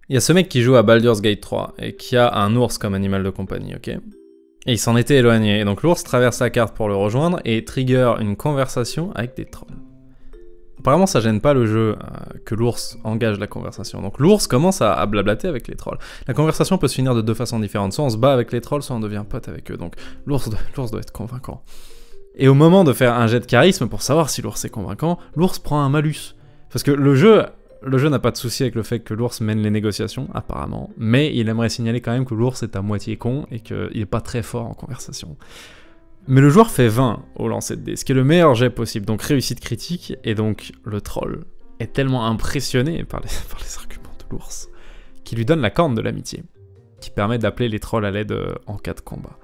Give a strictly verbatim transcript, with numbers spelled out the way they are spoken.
Il y a ce mec qui joue à Baldur's Gate trois, et qui a un ours comme animal de compagnie, ok? Et il s'en était éloigné, et donc l'ours traverse la carte pour le rejoindre, et trigger une conversation avec des trolls. Apparemment ça gêne pas le jeu euh, que l'ours engage la conversation, donc l'ours commence à, à blablater avec les trolls. La conversation peut se finir de deux façons différentes, soit on se bat avec les trolls, soit on devient pote avec eux, donc l'ours doit, l'ours doit être convaincant. Et au moment de faire un jet de charisme pour savoir si l'ours est convaincant, l'ours prend un malus. Parce que le jeu... Le jeu n'a pas de souci avec le fait que l'ours mène les négociations, apparemment, mais il aimerait signaler quand même que l'ours est à moitié con et qu'il est pas très fort en conversation. Mais le joueur fait vingt au lancer de dés, ce qui est le meilleur jet possible, donc réussite critique, et donc le troll est tellement impressionné par les, par les arguments de l'ours qu'il lui donne la corne de l'amitié, qui permet d'appeler les trolls à l'aide en cas de combat.